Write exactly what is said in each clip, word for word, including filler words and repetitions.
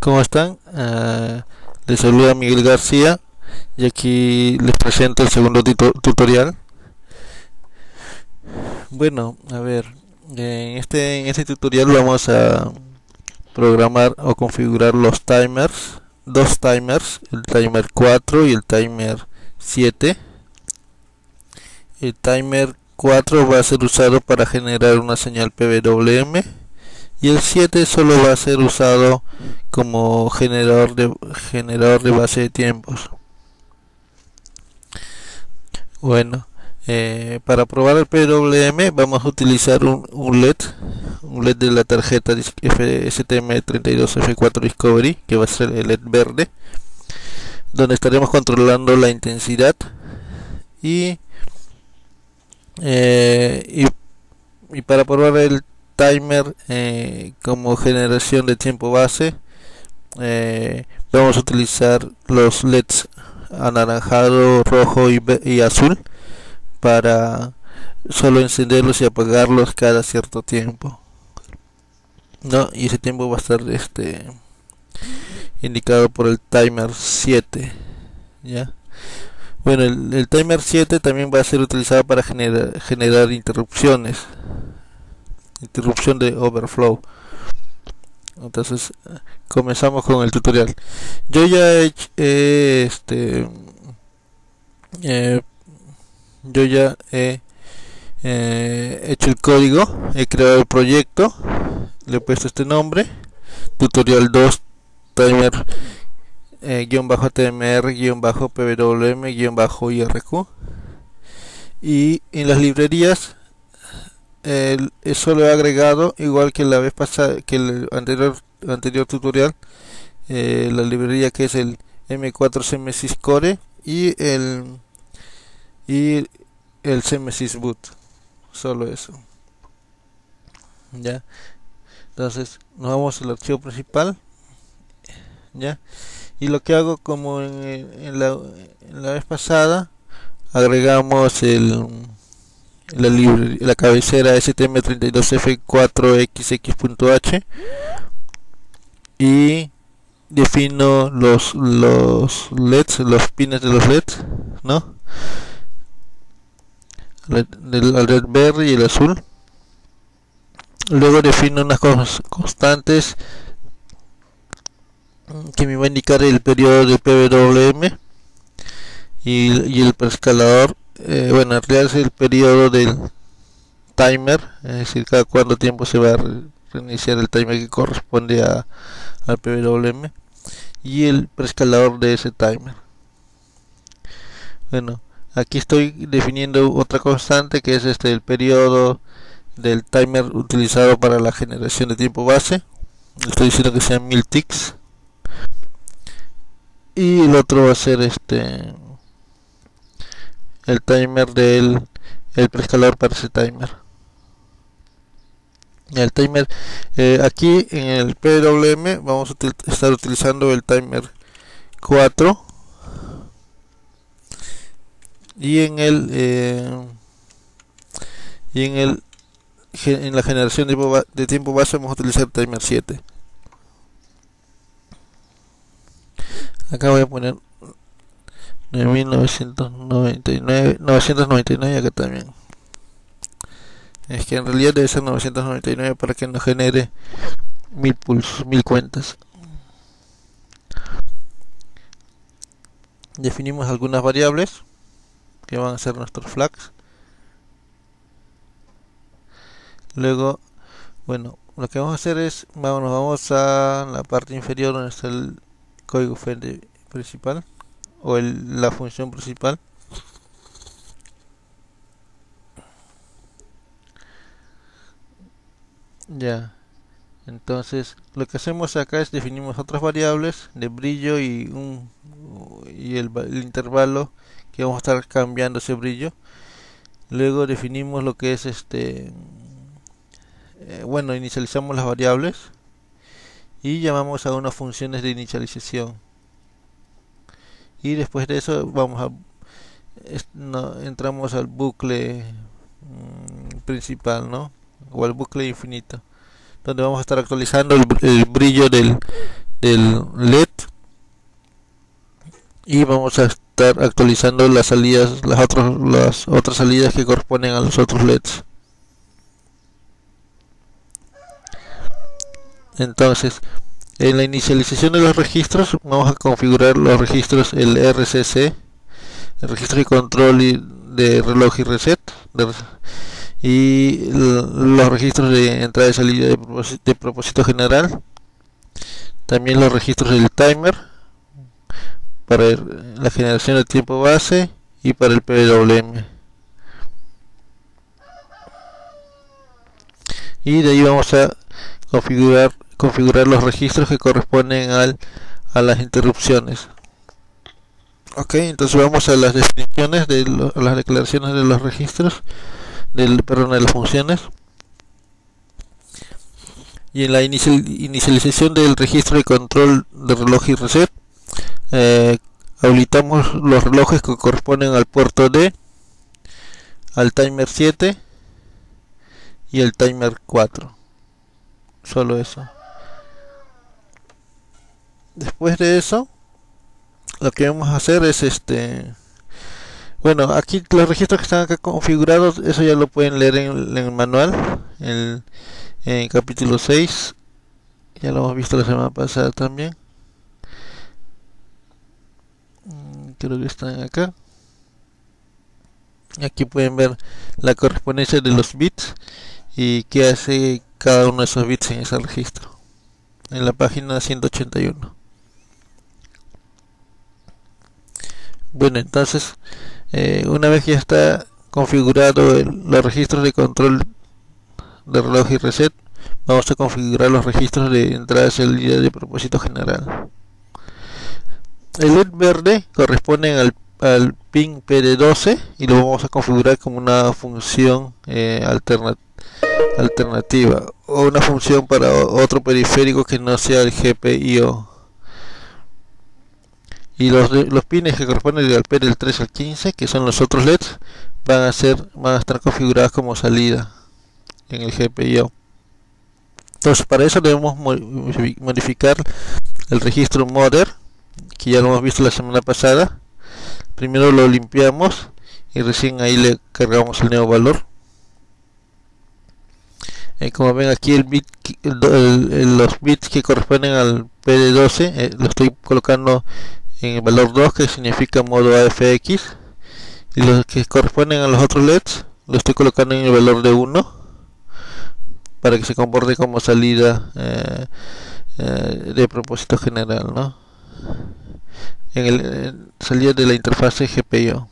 ¿Cómo están? Uh, les saluda Miguel García y aquí les presento el segundo tutorial. Bueno, a ver, en este, en este tutorial vamos a programar o configurar los timers, dos timers, el timer cuatro y el timer siete. El timer cuatro va a ser usado para generar una señal P W M y el siete solo va a ser usado como generador de generador de base de tiempos. Bueno, eh, para probar el P W M vamos a utilizar un, un L E D, un L E D de la tarjeta S T M treinta y dos F cuatro Discovery, que va a ser el L E D verde, donde estaremos controlando la intensidad y eh, y, y para probar el timer eh, como generación de tiempo base, eh, vamos a utilizar los L E Ds anaranjado, rojo y, y azul para solo encenderlos y apagarlos cada cierto tiempo, ¿no? Y ese tiempo va a estar este indicado por el timer siete, ¿ya? Bueno, el, el timer siete también va a ser utilizado para generar, generar interrupciones, interrupción de overflow. Entonces comenzamos con el tutorial. Yo ya he, he este eh, yo ya he eh, hecho el código, he creado el proyecto, le he puesto este nombre, tutorial dos timer eh, guión bajo T M R guión bajo P W M guión bajo I R Q, y en las librerías eh, eso lo he agregado igual que la vez pasada, que el anterior anterior tutorial, eh, la librería que es el M cuatro Cmsys Core y el y el Cmsys Boot, solo eso, ya. Entonces nos vamos al archivo principal, ya, y lo que hago como en, en, la, en la vez pasada, agregamos el la, libre, la cabecera S T M treinta y dos F cuatro X X punto H y defino los los L E Ds, los pines de los L E Ds, ¿no? El, el red verde y el azul. Luego defino unas cosas constantes que me va a indicar el periodo de P W M y, y el preescalador. Eh, bueno, en realidad es el periodo del timer, es decir, cada cuánto tiempo se va a reiniciar el timer que corresponde a al P W M, y el preescalador de ese timer. Bueno, aquí estoy definiendo otra constante que es este el periodo del timer utilizado para la generación de tiempo base. Estoy diciendo que sean mil ticks, y el otro va a ser este el timer del el preescalador para ese timer. El timer eh, aquí en el P W M vamos a util estar utilizando el timer cuatro, y en el eh, y en el en la generación de, de tiempo base vamos a utilizar el timer siete. Acá voy a poner nueve mil novecientos noventa y nueve, novecientos noventa y nueve acá también. Es que en realidad debe ser novecientos noventa y nueve para que nos genere mil pulsos, mil cuentas. Definimos algunas variables que van a ser nuestros flags. Luego, bueno, lo que vamos a hacer es, vamos, vamos a la parte inferior donde está el código fuente principal o el, la función principal. Ya, entonces lo que hacemos acá es definimos otras variables de brillo y un y el, el intervalo que vamos a estar cambiando ese brillo. Luego definimos lo que es este eh, bueno, inicializamos las variables y llamamos a unas funciones de inicialización, y después de eso vamos a es, no, entramos al bucle mmm, principal, ¿no? O al bucle infinito, donde vamos a estar actualizando el, el brillo del del L E D, y vamos a estar actualizando las salidas, las otras las otras salidas que corresponden a los otros L E Ds. Entonces, en la inicialización de los registros vamos a configurar los registros, el R C C, el registro de control y de reloj y reset, de, y los registros de entrada y salida de propósito, de propósito general, también los registros del timer para la generación de tiempo base y para el P W M. Y de ahí vamos a configurar configurar los registros que corresponden al, a las interrupciones. Ok, entonces vamos a las definiciones de lo, a las declaraciones de los registros, del, perdón, de las funciones. Y en la inicial, inicialización del registro de control de reloj y reset, eh, habilitamos los relojes que corresponden al puerto D, al timer siete y al timer cuatro. Solo eso. Después de eso, lo que vamos a hacer es este bueno, aquí los registros que están acá configurados, eso ya lo pueden leer en, en el manual, el, en el capítulo seis, ya lo hemos visto la semana pasada también. Creo que están acá. Aquí pueden ver la correspondencia de los bits y qué hace cada uno de esos bits en ese registro, en la página ciento ochenta y uno. Bueno, entonces eh, una vez que ya está configurado el, los registros de control de reloj y reset, vamos a configurar los registros de entrada y salida de propósito general. El L E D verde corresponde al, al pin P D doce y lo vamos a configurar como una función eh, alterna, alternativa o una función para otro periférico que no sea el G P I O. Y los, los pines que corresponden al P del tres al quince, que son los otros L E Ds, van a ser van a estar configurados como salida en el G P I O. Entonces, para eso debemos modificar el registro mother, que ya lo hemos visto la semana pasada. Primero lo limpiamos y recién ahí le cargamos el nuevo valor. Eh, como ven aquí, el bit, el, el, el, los bits que corresponden al P D doce eh, lo estoy colocando en el valor dos, que significa modo A F X, y los que corresponden a los otros L E Ds lo estoy colocando en el valor de uno para que se comporte como salida eh, eh, de propósito general, ¿no? En el en salida de la interfase G P I O.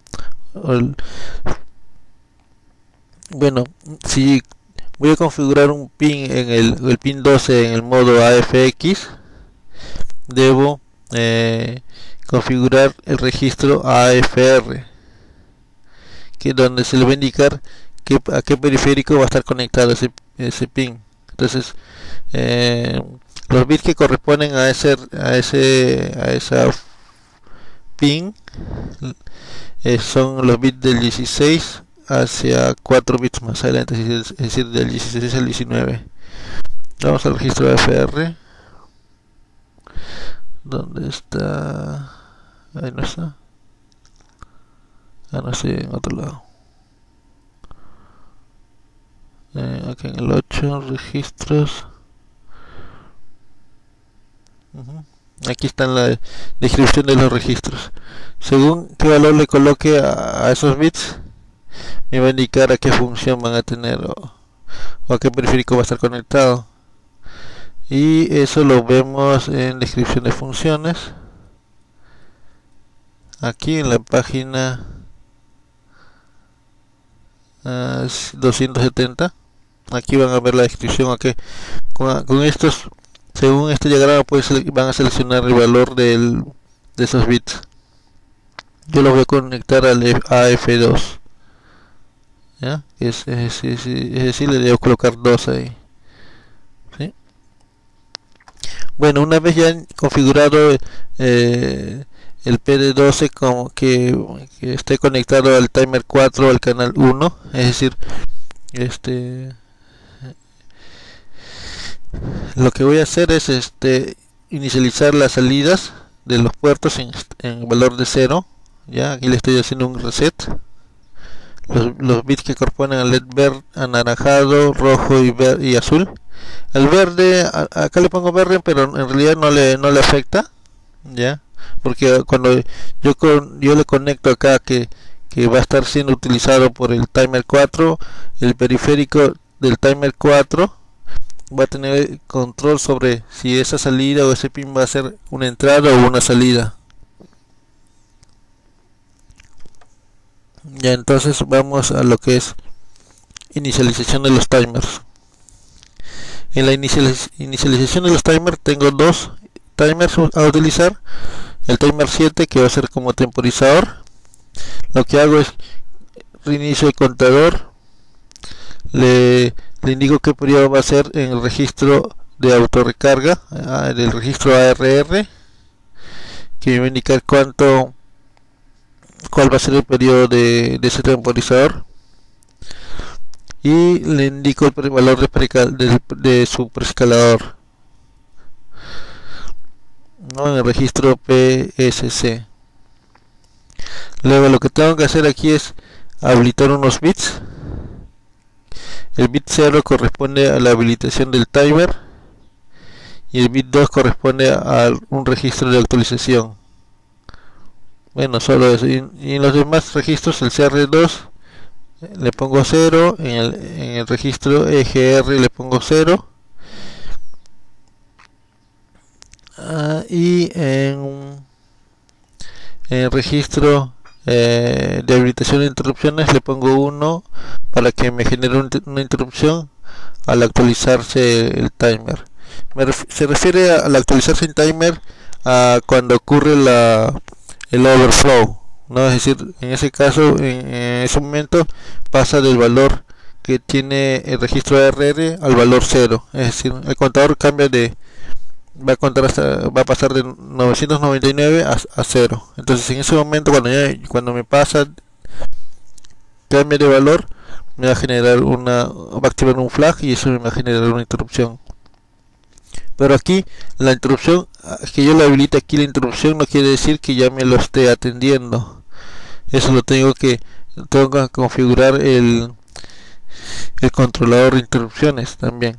Bueno, si voy a configurar un pin en el, el pin doce en el modo A F X, debo eh, configurar el registro A F R, que donde se le va a indicar que, a qué periférico va a estar conectado ese, ese pin. Entonces eh, los bits que corresponden a ese a ese a esa pin eh, son los bits del dieciséis hacia cuatro bits más adelante, es decir, del dieciséis al diecinueve. Vamos al registro A F R. ¿Dónde está? Ahí no está. Ah, no sé, en otro lado. Eh, aquí en el ocho, registros. Uh-huh. Aquí está la descripción de los registros. Según qué valor le coloque a, a esos bits, me va a indicar a qué función van a tener o, o a qué periférico va a estar conectado. Y eso lo vemos en descripción de funciones, aquí en la página uh, doscientos setenta. Aquí van a ver la descripción. Okay. Con, con estos, según este diagrama, pues van a seleccionar el valor del, de esos bits. Yo los voy a conectar al A F dos, ¿ya? Es, es, es, es decir, le debo colocar dos ahí. ¿Sí? Bueno, una vez ya configurado eh, el P D doce como que, que esté conectado al timer cuatro, al canal uno, es decir, este lo que voy a hacer es este inicializar las salidas de los puertos en, en valor de cero. Ya aquí le estoy haciendo un reset. Los, los bits que corresponden al L E D verde, anaranjado, rojo y, ver, y azul. El verde, a, acá le pongo verde, pero en realidad no le no le afecta, ya, porque cuando yo con, yo le conecto acá que que va a estar siendo utilizado por el timer cuatro, el periférico del timer cuatro va a tener control sobre si esa salida o ese pin va a ser una entrada o una salida. Ya, entonces vamos a lo que es inicialización de los timers. En la inicializ inicialización de los timers tengo dos timers a utilizar. El timer siete, que va a ser como temporizador. Lo que hago es reinicio el contador, le, le indico qué periodo va a ser en el registro de autorrecarga, en el registro A R R, que me va a indicar cuánto cuál va a ser el periodo de, de ese temporizador, y le indico el valor de, de, de su preescalador, ¿no? En el registro P S C. Luego lo que tengo que hacer aquí es habilitar unos bits. El bit cero corresponde a la habilitación del timer y el bit dos corresponde a un registro de actualización. Bueno, solo eso. Y, y en los demás registros, el C R dos le pongo cero, en el, en el registro E G R le pongo cero, ah, y en, en el registro eh, de habilitación de interrupciones le pongo uno para que me genere un, una interrupción al actualizarse el timer. Me ref, se refiere a, al actualizarse el timer a cuando ocurre la, el overflow, ¿no? Es decir, en ese caso, en, en ese momento pasa del valor que tiene el registro A R R al valor cero, es decir, el contador cambia de va a contar hasta, va a pasar de novecientos noventa y nueve a, a cero. Entonces en ese momento, cuando ya, cuando me pasa cambia de valor, me va a generar una va a activar un flag y eso me va a generar una interrupción. Pero aquí la interrupción, que yo la habilite aquí, la interrupción no quiere decir que ya me lo esté atendiendo. Eso lo tengo que tengo que configurar el el controlador de interrupciones también.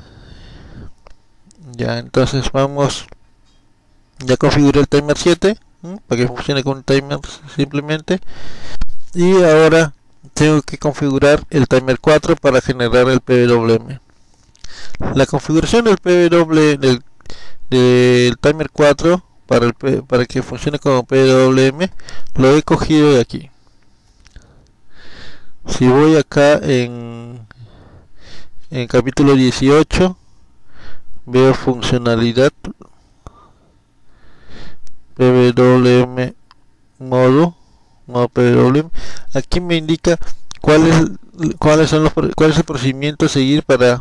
Ya, entonces vamos, ya configuré el timer siete, ¿m? Para que funcione con timer simplemente, y ahora tengo que configurar el timer cuatro para generar el P W M. La configuración del P W del, del timer cuatro para, el, para que funcione como P W M lo he cogido de aquí. Si voy acá en en capítulo dieciocho, veo funcionalidad P W M modo modo P W M. Aquí me indica cuál es cuáles son los cuál es el procedimiento a seguir para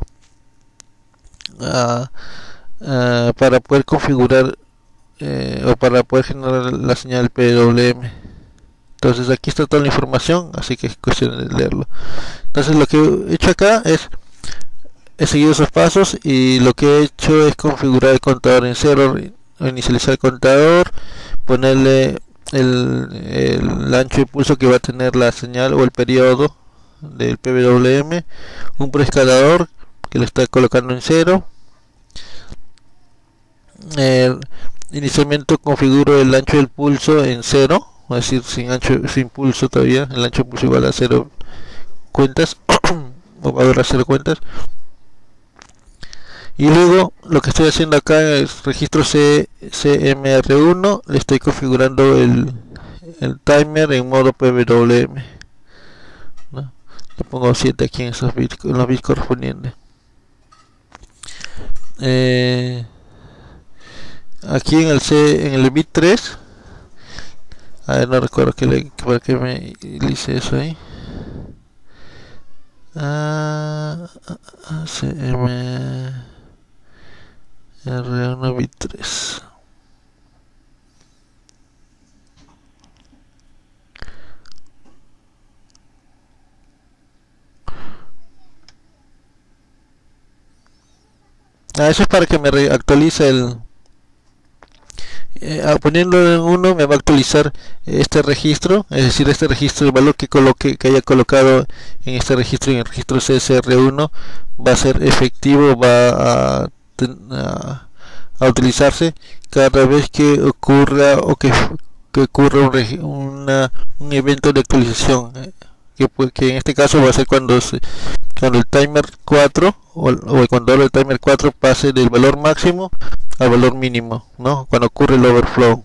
uh, uh, para poder configurar eh, o para poder generar la señal P W M. Entonces aquí está toda la información, así que es cuestión de leerlo. Entonces lo que he hecho acá es he seguido esos pasos, y lo que he hecho es configurar el contador en cero, inicializar el contador, ponerle el, el ancho de pulso que va a tener la señal o el periodo del P W M, un preescalador que le está colocando en cero. Eh, inicialmente configuro el ancho del pulso en cero, es decir, sin ancho, sin pulso todavía, el ancho de pulso igual a cero cuentas o va a durar cero cuentas. Y luego lo que estoy haciendo acá es registro C M R uno, le estoy configurando el, el timer en modo P W M, ¿no? Le pongo siete aquí en esos bits, en los bits correspondientes. Eh, aquí en el C, en el bit tres, a ver, no recuerdo que le, para que me hice eso ahí. Ah, C M R uno bit tres. Ah, eso es para que me actualice el eh, poniéndolo en uno me va a actualizar este registro, es decir, este registro, el valor que coloque, que haya colocado en este registro, en el registro C S R uno, va a ser efectivo, va a, a, a utilizarse cada vez que ocurra o que, que ocurra un, una, un evento de actualización, eh, que, que en este caso va a ser cuando se, cuando el timer cuatro o, o cuando el timer cuatro pase del valor máximo al valor mínimo, ¿no? Cuando ocurre el overflow.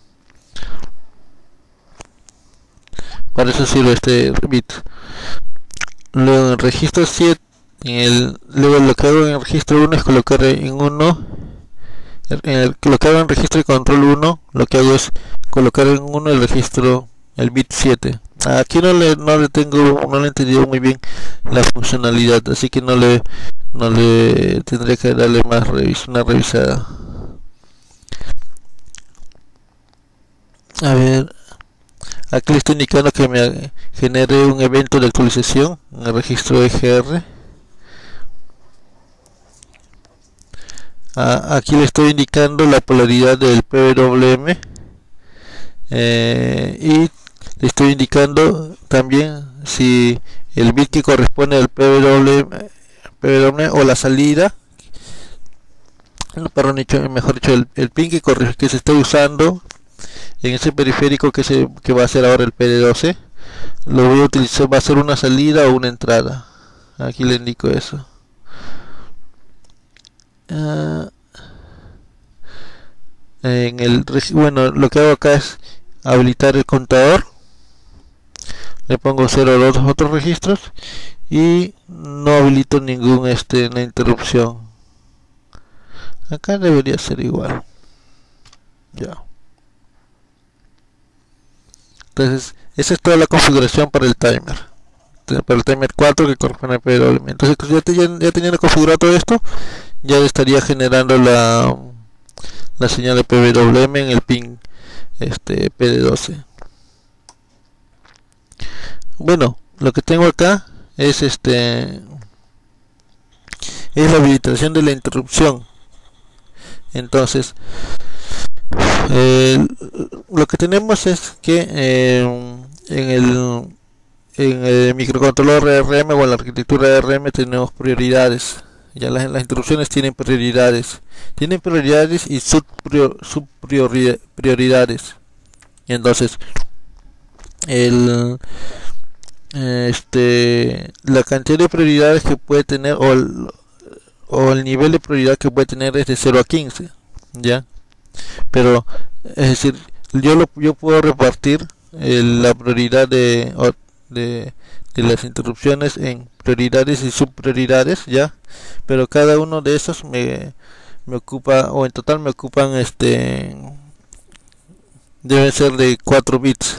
Para eso sirve este bit. Luego en el registro siete, en el, luego lo que hago en el registro uno es colocar en uno, en el, lo que hago en el registro de control uno, lo que hago es colocar en uno el registro, el bit siete. Aquí no le, no le tengo, no le he entendido muy bien la funcionalidad, así que no le, no le tendré que darle más revis, una revisada. A ver, aquí le estoy indicando que me genere un evento de actualización en el registro E G R. Ah, aquí le estoy indicando la polaridad del P W M, eh, y le estoy indicando también si el bit que corresponde al P W M, P W M o la salida, perdón, mejor dicho, el, el pin que, corre, que se está usando en ese periférico que, se, que va a ser ahora el P D doce, lo voy a utilizar, va a ser una salida o una entrada. Aquí le indico eso. Uh, en el bueno, lo que hago acá es habilitar el contador, le pongo cero a los otros registros y no habilito ningún este una interrupción. Acá debería ser igual, ya. Entonces esa es toda la configuración para el timer, para el timer cuatro que corresponde al P W M. Entonces ya, te, ya, ya teniendo configurado todo esto, ya estaría generando la la señal de P W M en el pin este P D doce. Bueno, lo que tengo acá es este es la habilitación de la interrupción. Entonces eh, lo que tenemos es que eh, en el en el microcontrolador A R M o en la arquitectura A R M tenemos prioridades. Ya las, las interrupciones tienen prioridades, tienen prioridades y subprioridades. Entonces, el este la cantidad de prioridades que puede tener o el, o el nivel de prioridad que puede tener es de cero a quince, ya. Pero es decir, yo lo yo puedo repartir el, la prioridad de, de de las interrupciones en prioridades y subprioridades, ya, pero cada uno de esos me, me ocupa, o en total me ocupan este deben ser de cuatro bits,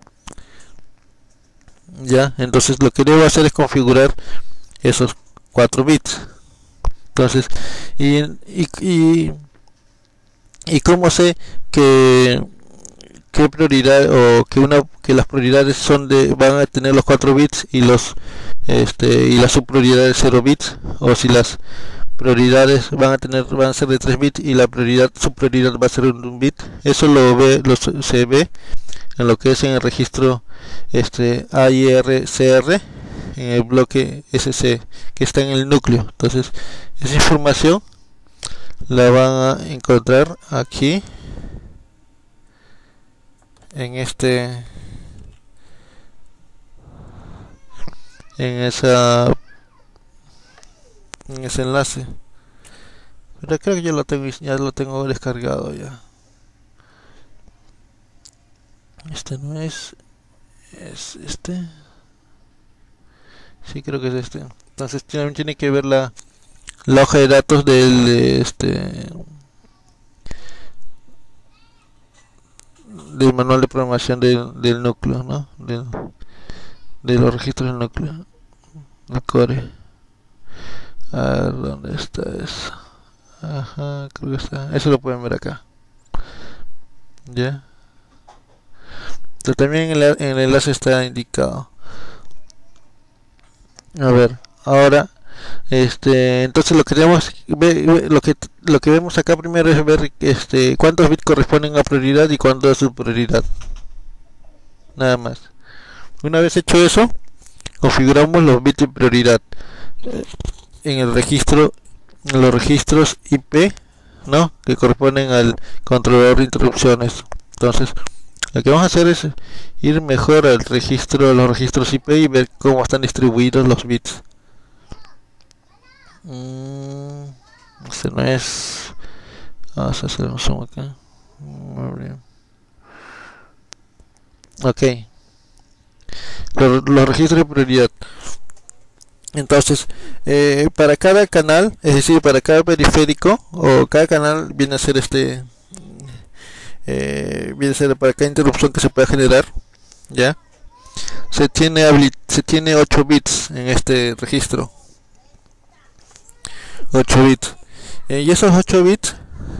ya. Entonces lo que debo hacer es configurar esos cuatro bits. Entonces y y, y, y cómo sé que qué prioridad o que una que las prioridades son de van a tener los cuatro bits y los este y las subprioridades cero bits, o si las prioridades van a tener van a ser de tres bits y la prioridad subprioridad va a ser un bit. Eso lo ve lo se ve en lo que es en el registro este A I R C R, en el bloque S C que está en el núcleo. Entonces esa información la van a encontrar aquí en este en esa en ese enlace, pero creo que yo lo tengo ya lo tengo descargado ya. Este no es es este, sí, creo que es este. Entonces también tiene que ver la la hoja de datos del este del manual de programación del, del núcleo, ¿no? Del, de los registros del núcleo, el core. A ver, ¿dónde está eso? Ajá, creo que está. Eso lo pueden ver acá. Ya. Pero también en el, en el enlace está indicado. A ver, ahora Este, entonces lo que tenemos ve- lo que lo que vemos acá primero es ver este cuántos bits corresponden a prioridad y cuánto es su prioridad. Nada más. Una vez hecho eso, configuramos los bits de prioridad eh, en el registro, en los registros I P, ¿no? Que corresponden al controlador de interrupciones. Entonces, lo que vamos a hacer es ir mejor al registro, los registros I P y ver cómo están distribuidos los bits. Mm, este no es. Vamos a hacer un zoom acá. Muy bien. Ok. Los, los registros de prioridad. Entonces, eh, para cada canal, es decir, para cada periférico o cada canal viene a ser este, eh, viene a ser para cada interrupción que se pueda generar, ya. Se tiene se tiene ocho bits en este registro. ocho bits. Eh, y esos ocho bits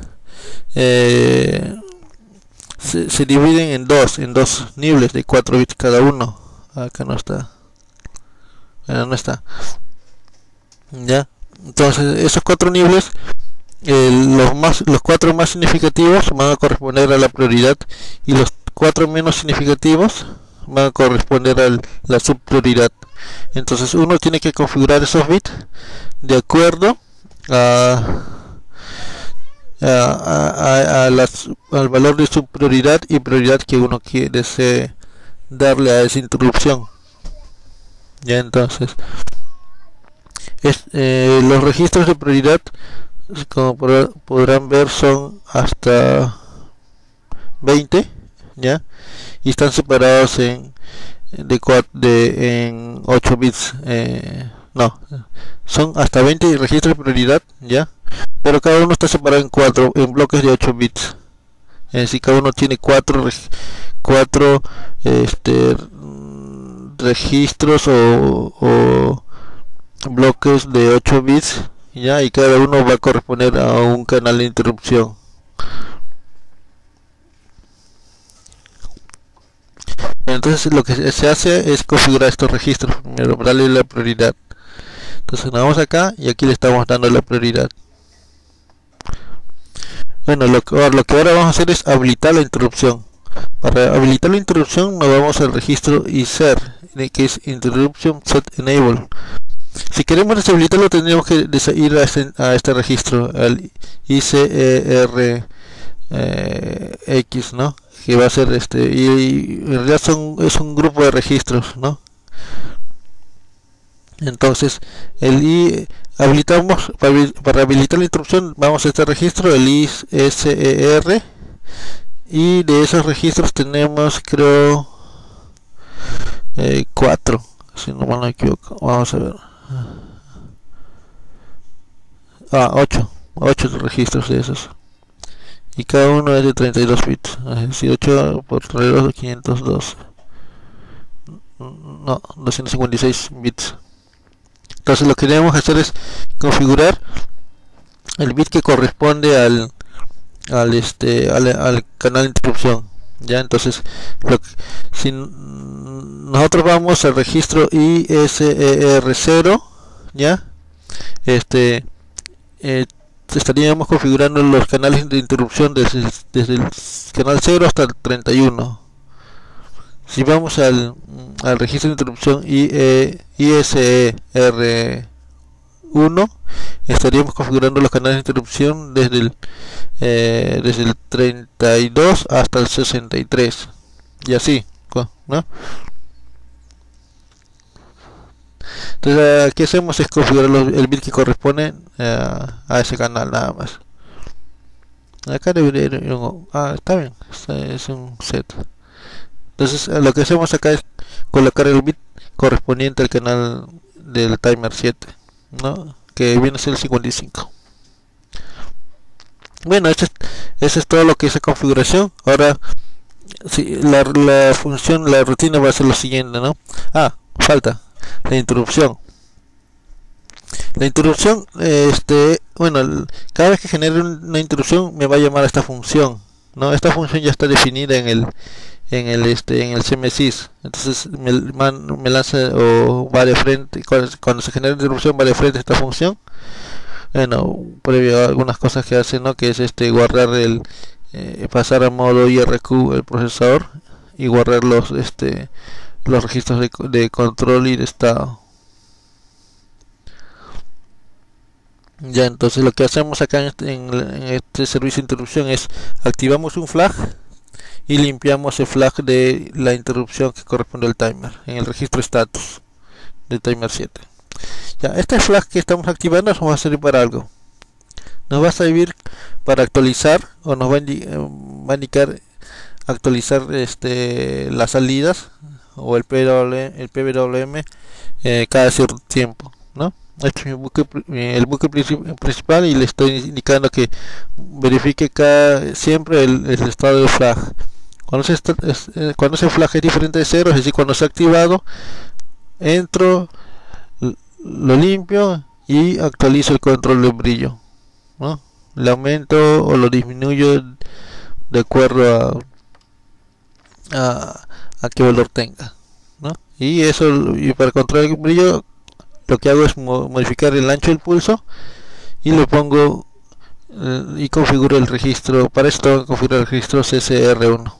eh, se, se dividen en dos, en dos niveles de cuatro bits cada uno. Acá no está. Bueno, no está. Ya. Entonces, esos cuatro niveles, eh, los más, los cuatro más significativos van a corresponder a la prioridad y los cuatro menos significativos van a corresponder a la subprioridad. Entonces, uno tiene que configurar esos bits de acuerdo a, a, a, a las, al valor de subprioridad y prioridad que uno quiere desee darle a esa interrupción. Ya, entonces es, eh, los registros de prioridad, como por, podrán ver, son hasta veinte, ya, y están separados en de, de en ocho bits. Eh, no, son hasta veinte registros de prioridad, ya, pero cada uno está separado en cuatro, en bloques de ocho bits. Es decir, cada uno tiene cuatro cuatro este registros o, o bloques de ocho bits, ya, y cada uno va a corresponder a un canal de interrupción. Entonces lo que se hace es configurar estos registros primero, darle la prioridad. Entonces nos vamos acá y aquí le estamos dando la prioridad. Bueno, lo que, lo que ahora vamos a hacer es habilitar la interrupción. Para habilitar la interrupción nos vamos al registro I C E R, que es Interruption Set Enable. Si queremos deshabilitarlo tendríamos que ir a este, a este registro, al I C E R eh, X, ¿no? Que va a ser este, y, y en realidad son, es un grupo de registros, ¿no? Entonces, el I habilitamos para, para habilitar la interrupción, vamos a este registro, el I S E R, y de esos registros tenemos, creo, eh, cuatro, si no me equivoco. Vamos a ver. Ah, ocho, ocho registros de esos, y cada uno es de treinta y dos bits, es decir, ocho por treinta y dos, quinientos dos, no, doscientos cincuenta y seis bits. Entonces lo que debemos hacer es configurar el bit que corresponde al al este al, al canal de interrupción, ya. Entonces lo que, si nosotros vamos al registro I S E R cero, ya, este eh, estaríamos configurando los canales de interrupción desde, desde el canal cero hasta el treinta y uno. Si vamos al, al registro de interrupción I S E R uno, estaríamos configurando los canales de interrupción desde el, eh, desde el treinta y dos hasta el sesenta y tres, y así, ¿no? Entonces aquí hacemos es configurar los, el bit que corresponde eh, a ese canal, nada más. Acá debería ir un, ah, está bien, este es un set. Entonces lo que hacemos acá es colocar el bit correspondiente al canal del timer siete, ¿no? Que viene a ser el cincuenta y cinco. Bueno, eso es, eso es todo lo que es la configuración. Ahora sí, la, la función, la rutina va a ser lo siguiente, ¿no? Ah, falta la interrupción. La interrupción, este, bueno, cada vez que genere una interrupción me va a llamar a esta función, ¿no? Esta función ya está definida en el en el este en el C M S I S. Entonces me, man, me lanza o va de frente cuando, cuando se genera interrupción, va de frente esta función. Bueno, previo a algunas cosas que hace, ¿no? Que es este guardar el eh, pasar a modo I R Q el procesador y guardar los este los registros de, de control y de estado. Ya, entonces lo que hacemos acá en este, en, en este servicio de interrupción es activamos un flag y limpiamos el flag de la interrupción que corresponde al timer en el registro status del timer siete. Ya, este flag que estamos activando nos va a servir para algo. Nos va a servir para actualizar o nos va a, indi va a indicar actualizar este las salidas o el P W M, el P W M eh, cada cierto tiempo, ¿no? Este es mi buque, el buque principal y le estoy indicando que verifique cada, siempre el, el estado del flag. Cuando, se está, es, eh, cuando ese flag es diferente de cero, es decir, cuando se ha activado, entro, lo limpio y actualizo el control de brillo, ¿no? Le aumento o lo disminuyo de acuerdo a, a, a qué valor tenga, ¿no? Y eso, y para controlar el brillo, lo que hago es mo modificar el ancho del pulso y le pongo eh, y configuro el registro. Para esto configuro el registro C C R uno.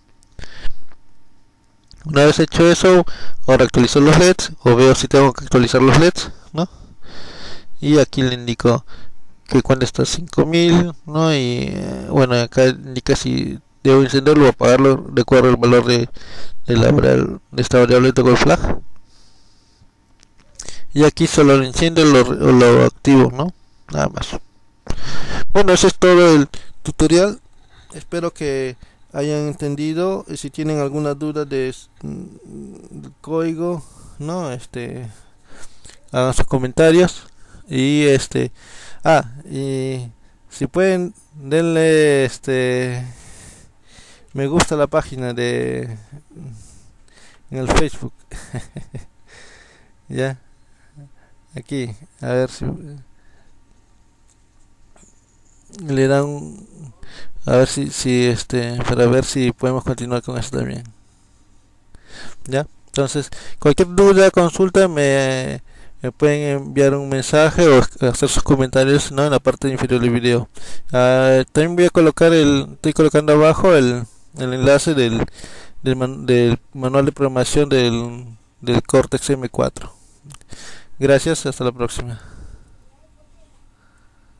Una vez hecho eso, ahora actualizo los L E Ds o veo si tengo que actualizar los L E Ds, ¿no? Y aquí le indico que cuando está cinco mil, ¿no? Y eh, bueno, acá indica si debo encenderlo o apagarlo de acuerdo al valor de, de, la, de esta variable de flag. Y aquí solo lo enciendo o lo, lo activo, ¿no? Nada más. Bueno, eso es todo el tutorial. Espero que hayan entendido. Si tienen alguna duda de, de código, no, este, hagan sus comentarios. Y este, ah, y si pueden, denle este me gusta a la página de en el Facebook. Ya, aquí, a ver si le dan, a ver si, si este, para ver si podemos continuar con esto también. Ya, entonces, cualquier duda, consulta, me, me pueden enviar un mensaje o hacer sus comentarios, ¿no? En la parte inferior del video. Uh, también voy a colocar el, estoy colocando abajo el, el enlace del, del, man, del manual de programación del, del Cortex M cuatro. Gracias, hasta la próxima.